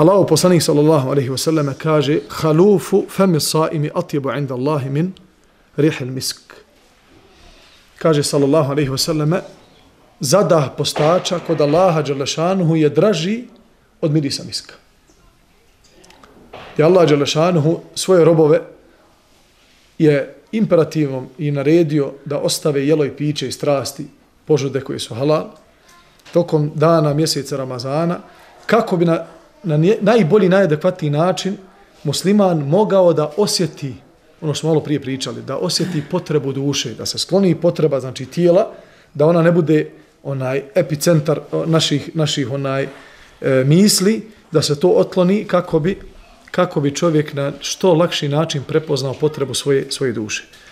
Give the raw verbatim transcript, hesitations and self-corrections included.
Allahu poslanik sallallahu alejhi ve sellem kaže: "Halufu fami saimi atyabu 'inda Allahi min rihil misk." Kaže sallallahu alejhi ve sellem: "Zadah postača kod Allaha dželle šanuhu je draži od mirisa miska." I Allah dželle šanuhu svoje robove je imperativom i naredio da ostave jelo i piće i strasti, požude koje su halal, tokom dana mjeseca Ramazana, kako bi na, na najbolji, najadekvatniji način musliman mogao da osjeti, ono što smo malo prije pričali, da osjeti potrebu duše, da se skloni potreba, znači tijela, da ona ne bude onaj epicentar naših, naših onaj e, misli, da se to otkloni kako bi kako bi čovjek na što lakši način prepoznao potrebu svoje, svoje duše.